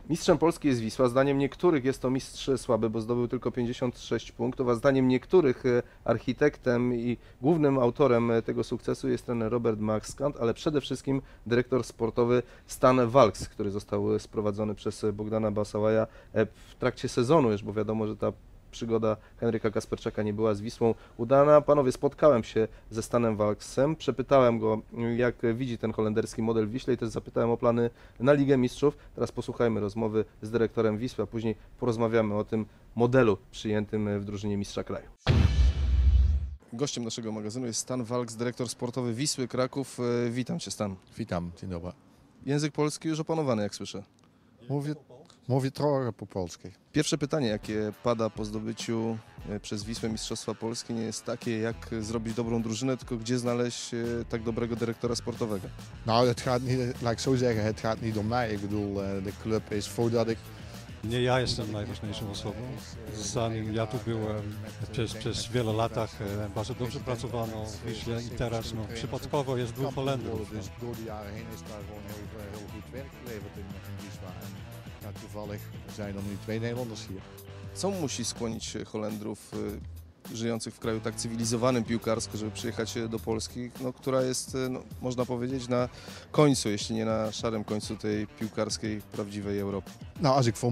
Mistrzem Polski jest Wisła. Zdaniem niektórych jest to mistrz słaby, bo zdobył tylko 56 punktów, a zdaniem niektórych architektem i głównym autorem tego sukcesu jest trener Robert Maxkant, ale przede wszystkim dyrektor sportowy Stan Walks, który został sprowadzony przez Bogdana Basałaja w trakcie sezonu już, bo wiadomo, że ta przygoda Henryka Kasperczaka nie była z Wisłą udana. Panowie, spotkałem się ze Stanem Walksem, przepytałem go, jak widzi ten holenderski model w Wiśle i też zapytałem o plany na Ligę Mistrzów. Teraz posłuchajmy rozmowy z dyrektorem Wisły, a później porozmawiamy o tym modelu przyjętym w drużynie mistrza kraju. Gościem naszego magazynu jest Stan Walks, dyrektor sportowy Wisły Kraków. Witam Cię, Stan. Witam, dzień dobry. Język polski już opanowany, jak słyszę. Mówię trochę po polsku. Pierwsze pytanie, jakie pada po zdobyciu przez Wisłę Mistrzostwa Polski, nie jest takie, jak zrobić dobrą drużynę, tylko gdzie znaleźć tak dobrego dyrektora sportowego? Nou, het gaat niet, laat ik zo zeggen, het gaat niet om mij. Ik bedoel, de club is voordat ik... Nie ja jestem najważniejszą osobą. Zanim ja tu byłem, przez wiele latach bardzo dobrze pracowano w Wiśle i teraz przypadkowo jest dwóch Holendrów. Dus door de jaren heen is daar gewoon heel goed werk geleverd in Wisła. En ja, toevallig zijn er nu twee Nederlanders hier. Co musi skłonić Holendrów żyjących w kraju tak cywilizowanym piłkarsko, żeby przyjechać do Polski, która jest, można powiedzieć, na końcu, jeśli nie na szarym końcu tej piłkarskiej, prawdziwej Europy? Nou, als ik voor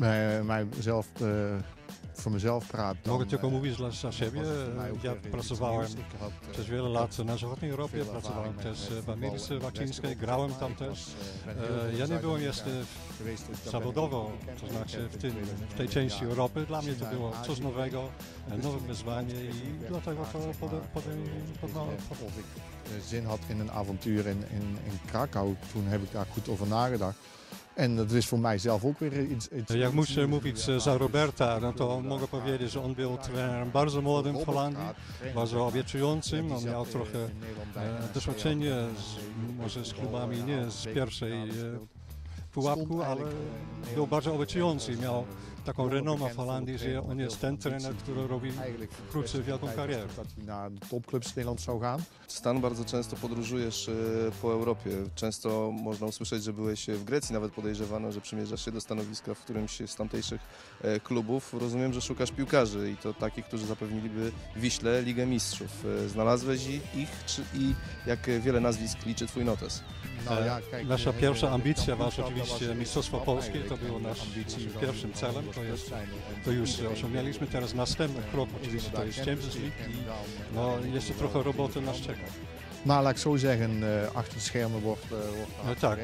mezelf praat, dan... Mogę tylko mówić za siebie. Ja pracowałem przez wiele lat na zachodniej Europie, pracowałem też w Ameryce Łacińskiej, grałem tam też. Ja nie byłem jeszcze zawodowo, to znaczy w tej części Europy. Dla mnie to było coś nowego, nowe wyzwanie i dlatego to podjąłem. Of ik zin had in een avontuur in Krakau, toen heb ik daar goed over nagedacht. En dat is voor mij zelf ook weer iets... Jak muszę mówić za Roberta, no to mogę powiedzieć, że on był trenerem bardzo młodym w Holandii, bardzo obiecującym. On miał trochę doświadczenie może z klubami nie z pierwszej pułapku, ale był bardzo obiecujący. Miał taką renomę w Holandii, że on jest ten trener, który robi wkrótce wielką karierę. Na topclubs in Nederland zou gaan. Stan, bardzo często podróżujesz po Europie. Często można usłyszeć, że byłeś w Grecji, nawet podejrzewano, że przymierzasz się do stanowiska w którymś z tamtejszych klubów. Rozumiem, że szukasz piłkarzy i to takich, którzy zapewniliby Wiśle Ligę Mistrzów. Znalazłeś ich i jak wiele nazwisk liczy Twój notes? Nasza pierwsza ambicja was oczywiście Mistrzostwo Polskie, to było naszym pierwszym celem, to już osiągnęliśmy. Teraz następny krok oczywiście to jest Champions League i jeszcze trochę roboty nas czeka. Nou, laat ik zo zeggen, achter de schermen wordt... Tak,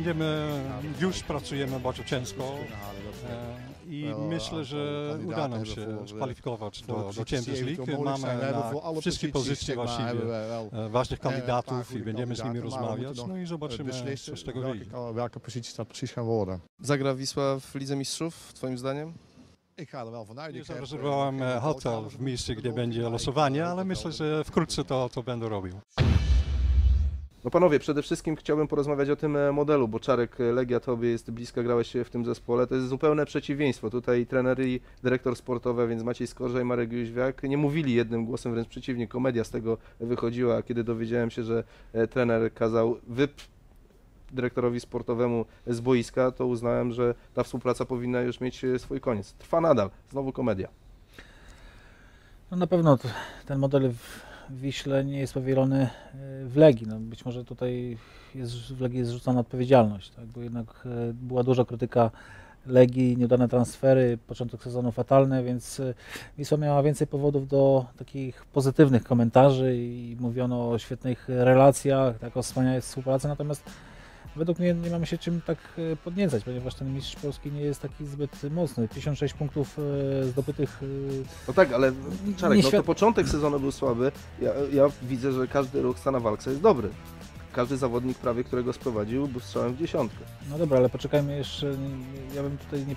już pracujemy bardzo ciężko i myślę, że uda nam się kwalifikować do Champions League. Mamy na wszystkie pozycje właściwie ważnych kandydatów i będziemy z nimi rozmawiać, no i zobaczymy, co z tego wyjdzie. Welke positie dat precies gaan worden. Zagra Wisła w Lidze Mistrzów, Twoim zdaniem? Ik ga er wel vanuit. Nie zarezerwowałem hotel w miejscu, gdzie będzie losowanie, ale myślę, że wkrótce to będę robił. No panowie, przede wszystkim chciałbym porozmawiać o tym modelu, bo Czarek, Legia Tobie jest bliska, grałeś w tym zespole, to jest zupełne przeciwieństwo. Tutaj trener i dyrektor sportowy, więc Maciej Skorża i Marek Jóźwiak nie mówili jednym głosem, wręcz przeciwnie, komedia z tego wychodziła, kiedy dowiedziałem się, że trener kazał dyrektorowi sportowemu z boiska, to uznałem, że ta współpraca powinna już mieć swój koniec. Trwa nadal, znowu komedia. No na pewno ten model w Wiśle nie jest powielony w Legii. No być może tutaj w Legii jest rzucona odpowiedzialność, tak? Bo jednak była duża krytyka Legii, nieudane transfery, początek sezonu fatalny, więc Wisła miała więcej powodów do takich pozytywnych komentarzy i mówiono o świetnych relacjach, tak, o wspaniałej współpracy, natomiast według mnie nie mamy się czym tak podniecać, ponieważ ten mistrz Polski nie jest taki zbyt mocny. 56 punktów zdobytych. No tak, ale Czarek, no to początek sezonu był słaby. Ja widzę, że każdy ruch Stana Walksa jest dobry. Każdy zawodnik prawie, którego sprowadził, był strzałem w dziesiątkę. No dobra, ale poczekajmy jeszcze. Ja bym tutaj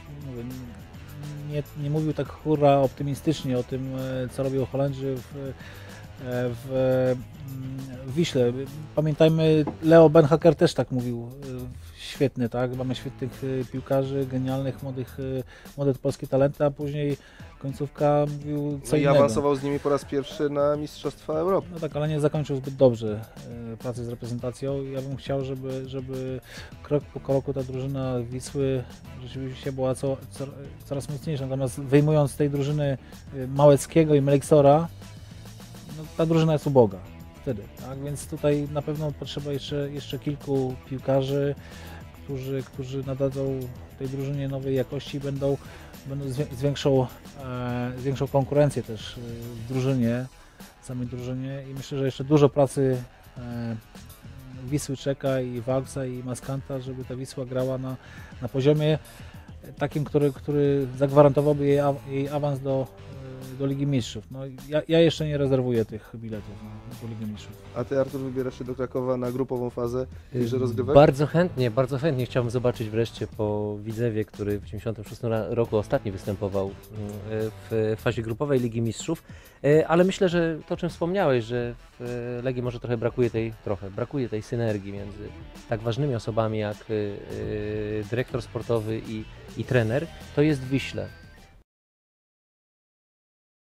nie mówił tak hurra optymistycznie o tym, co robią Holendrzy w w Wiśle. Pamiętajmy, Leo Benhaker też tak mówił, świetny, tak? Mamy świetnych piłkarzy, genialnych, młode polskie talenty, a później końcówka mówił co No i innego. awansował z nimi po raz pierwszy na Mistrzostwa Europy. No tak, ale nie zakończył zbyt dobrze pracy z reprezentacją. Ja bym chciał, żeby krok po kroku ta drużyna Wisły rzeczywiście była coraz mocniejsza. Natomiast wyjmując z tej drużyny Małeckiego i Meliksora, no, ta drużyna jest uboga wtedy. Tak? Więc tutaj na pewno potrzeba jeszcze kilku piłkarzy, którzy nadadzą tej drużynie nowej jakości i będą z większą konkurencję też w drużynie, samej drużynie i myślę, że jeszcze dużo pracy Wisły czeka i Wałksa i Maskanta, żeby ta Wisła grała na poziomie takim, który zagwarantowałby jej awans do Ligi Mistrzów. No, ja jeszcze nie rezerwuję tych biletów do Ligi Mistrzów. A ty, Artur, wybierasz się do Krakowa na grupową fazę tychże rozgrywek? Bardzo chętnie chciałbym zobaczyć wreszcie po Widzewie, który w 1996 roku ostatni występował w fazie grupowej Ligi Mistrzów, ale myślę, że to, o czym wspomniałeś, że w Legii może trochę brakuje tej synergii między tak ważnymi osobami jak dyrektor sportowy i trener, to jest w Wiśle.